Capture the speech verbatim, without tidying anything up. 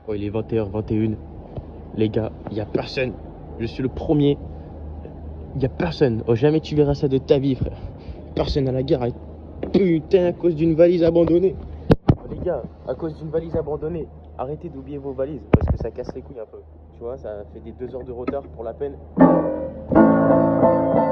Oh, il est vingt et une heures vingt et un. Les gars, il n'y a personne. Je suis le premier. Il n'y a personne. Oh, jamais tu verras ça de ta vie, frère. Personne à la gare. Putain, à cause d'une valise abandonnée. Oh, les gars, à cause d'une valise abandonnée, arrêtez d'oublier vos valises parce que ça casse les couilles un peu. Tu vois, ça fait des deux heures de retard pour la peine.